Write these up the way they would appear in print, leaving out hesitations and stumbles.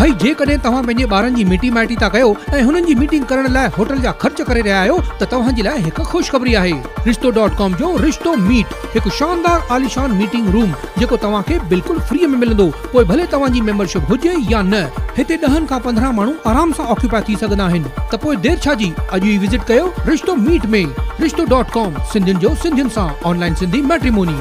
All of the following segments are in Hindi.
भाई जेकॾहिं तव्हां पंहिंजे ॿारनि जी मिटी माइटी था कयो ऐं हुननि जी मीटिंग करण लाइ होटल जा ख़र्च करे रहिया आहियो त तव्हां जे लाइ हिकु ख़ुशख़बरी आहे। रिश्तो.com जो रिश्तो मीट हिकु शानदार आलीशान मीटिंग रूम जेको तव्हां खे बिल्कुलु फ्री में मिलंदो, पोइ भले तव्हां जी मेंबरशिप हुजे या न। हिते 10 खां 15 माण्हू आराम सां ऑक्यूपाई थी सघंदा आहिनि, त पोइ देर छा जी, अॼु ई विज़िट कयो रिश्तो मीट में। रिश्तो.com, सिंधियुनि जो सिंधियुनि सां online Sindhi matrimony.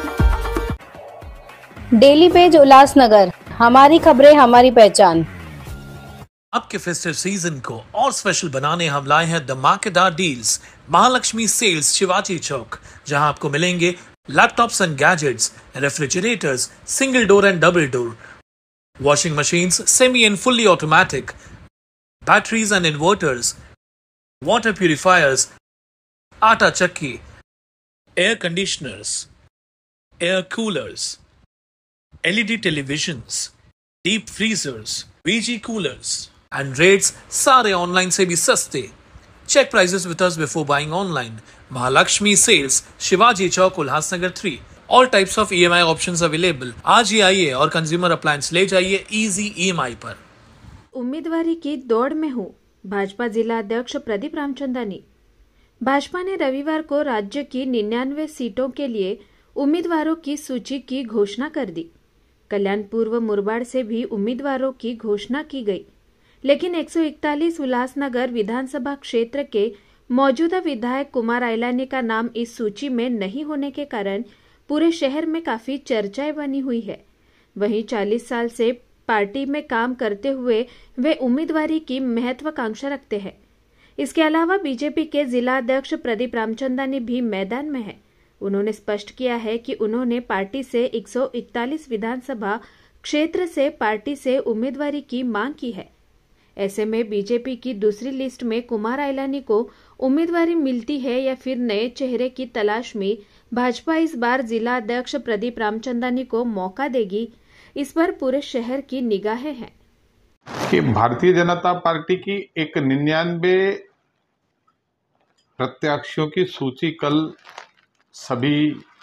Daily page Ulhasnagar, हमारी खबरें हमारी पहचान। आपके फेस्टिव सीजन को और स्पेशल बनाने हम लाए हैं धमाकेदार डील्स। महालक्ष्मी सेल्स शिवाजी चौक, जहां आपको मिलेंगे laptops and gadgets, refrigerators single door and double door, washing machines semi and fully automatic, batteries and inverters, water purifiers, आटा चक्की, air conditioners, air coolers, LED televisions, deep freezers, VG coolers and rates सारे ऑनलाइन से भी सस्ते। Check prices with us before buying online. Mahalakshmi sales, Shivaji Chowk, Ulhasnagar 3। All types of EMI options available. आज ही आइए और कंज्यूमर अप्लायंस ले जाइए इजी EMI पर। उम्मीदवारी की दौड़ में हूँ, भाजपा जिला अध्यक्ष प्रदीप रामचंदानी। भाजपा ने रविवार को राज्य की 99 सीटों के लिए उम्मीदवारों की सूची की घोषणा कर दी। कल्याणपुर व मुरबाड से भी उम्मीदवारों की घोषणा की गई, लेकिन 141 उल्लासनगर विधानसभा क्षेत्र के मौजूदा विधायक कुमार आइलानी का नाम इस सूची में नहीं होने के कारण पूरे शहर में काफी चर्चाएं बनी हुई है। वहीं 40 साल से पार्टी में काम करते हुए वे उम्मीदवारी की महत्वाकांक्षा रखते हैं। इसके अलावा बीजेपी के जिला अध्यक्ष प्रदीप रामचंदानी भी मैदान में है। उन्होंने स्पष्ट किया है कि उन्होंने पार्टी से 141 विधानसभा क्षेत्र से पार्टी से उम्मीदवारी की मांग की है। ऐसे में बीजेपी की दूसरी लिस्ट में कुमार आइलानी को उम्मीदवारी मिलती है या फिर नए चेहरे की तलाश में भाजपा इस बार जिला अध्यक्ष प्रदीप रामचंदानी को मौका देगी, इस पर पूरे शहर की निगाहें हैं। कि भारतीय जनता पार्टी की एक 99 प्रत्याशियों की सूची कल सभी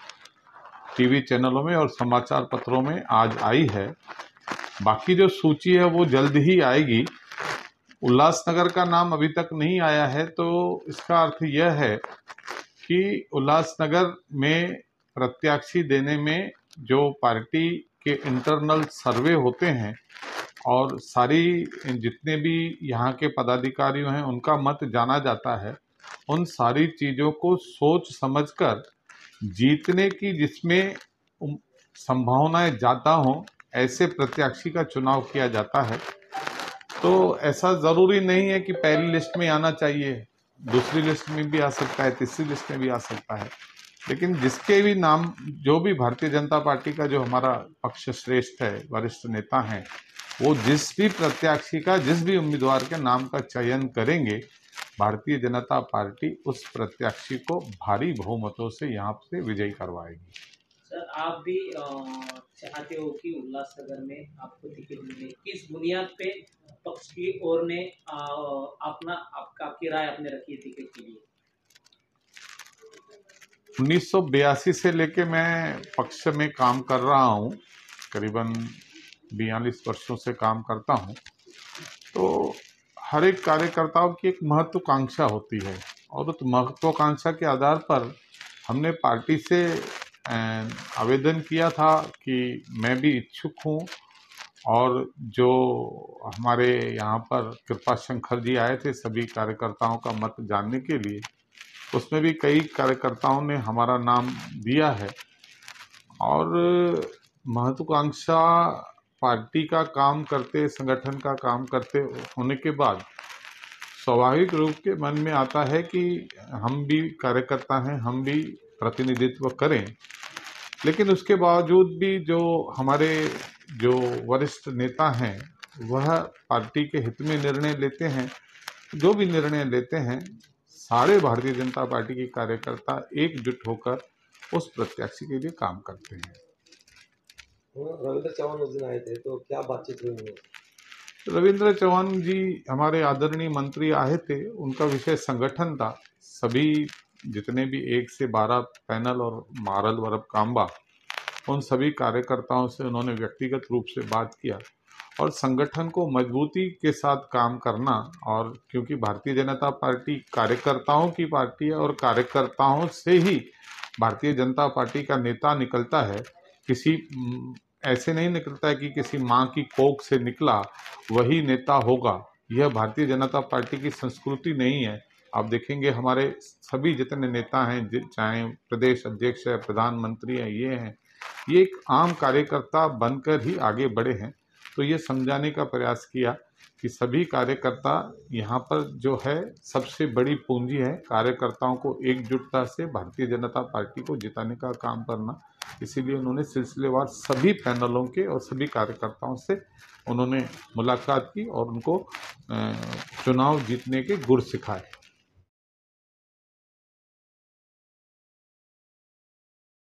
टीवी चैनलों में और समाचार पत्रों में आज आई है। बाकी जो सूची है वो जल्द ही आएगी। उल्लासनगर का नाम अभी तक नहीं आया है, तो इसका अर्थ यह है कि उल्लासनगर में प्रत्याशी देने में जो पार्टी के इंटरनल सर्वे होते हैं और सारी जितने भी यहाँ के पदाधिकारियों हैं उनका मत जाना जाता है, उन सारी चीज़ों को सोच समझकर जीतने की जिसमें संभावनाएं ज़्यादा हों ऐसे प्रत्याशी का चुनाव किया जाता है। तो ऐसा ज़रूरी नहीं है कि पहली लिस्ट में आना चाहिए, दूसरी लिस्ट में भी आ सकता है, तीसरी लिस्ट में भी आ सकता है, लेकिन जिसके भी नाम, जो भी भारतीय जनता पार्टी का जो हमारा पक्ष श्रेष्ठ है, वरिष्ठ नेता हैं, वो जिस भी प्रत्याशी का, जिस भी उम्मीदवार के नाम का चयन करेंगे, भारतीय जनता पार्टी उस प्रत्याशी को भारी बहुमतों से यहाँ से विजयी करवाएगी। सर, आप भी चाहते हो कि उल्लासनगर में आपको टिकट मिले, किस बुनियाद पे पक्ष की ओर ने आपकी राय आपने रखी है टिकट के लिए? 1982 से लेके मैं पक्ष में काम कर रहा हूँ, करीबन 42 वर्षों से काम करता हूँ। तो हर एक कार्यकर्ताओं की एक महत्वाकांक्षा होती है और उस महत्वाकांक्षा के आधार पर हमने पार्टी से आवेदन किया था कि मैं भी इच्छुक हूँ और जो हमारे यहाँ पर कृपा शंकर जी आए थे सभी कार्यकर्ताओं का मत जानने के लिए, उसमें भी कई कार्यकर्ताओं ने हमारा नाम दिया है। और महत्वाकांक्षा पार्टी का काम करते, संगठन का काम करते होने के बाद स्वाभाविक रूप के मन में आता है कि हम भी कार्यकर्ता हैं, हम भी प्रतिनिधित्व करें। लेकिन उसके बावजूद भी जो हमारे जो वरिष्ठ नेता हैं वह पार्टी के हित में निर्णय लेते हैं। जो भी निर्णय लेते हैं, सारे भारतीय जनता पार्टी के कार्यकर्ता एकजुट होकर उस प्रत्याशी के लिए काम करते हैं। रविंद्र चौहान उस दिन आए थे, तो क्या बातचीत हुई? रविंद्र चौहान जी हमारे आदरणीय मंत्री आए थे, उनका विषय संगठन था। सभी जितने भी 1 से 12 पैनल और मारल वरब काम्बा, उन सभी कार्यकर्ताओं से उन्होंने व्यक्तिगत रूप से बात किया और संगठन को मजबूती के साथ काम करना। और क्योंकि भारतीय जनता पार्टी कार्यकर्ताओं की पार्टी है और कार्यकर्ताओं से ही भारतीय जनता पार्टी का नेता निकलता है, किसी ऐसे नहीं निकलता है कि किसी माँ की कोख से निकला वही नेता होगा। यह भारतीय जनता पार्टी की संस्कृति नहीं है। आप देखेंगे हमारे सभी जितने नेता हैं, चाहे प्रदेश अध्यक्ष है, प्रधानमंत्री है, ये एक आम कार्यकर्ता बनकर ही आगे बढ़े हैं। तो ये समझाने का प्रयास किया कि सभी कार्यकर्ता यहाँ पर जो है सबसे बड़ी पूंजी है, कार्यकर्ताओं को एकजुटता से भारतीय जनता पार्टी को जिताने का काम करना। इसीलिए उन्होंने सिलसिलेवार सभी पैनलों के और सभी कार्यकर्ताओं से उन्होंने मुलाकात की और उनको चुनाव जीतने के गुर सिखाए।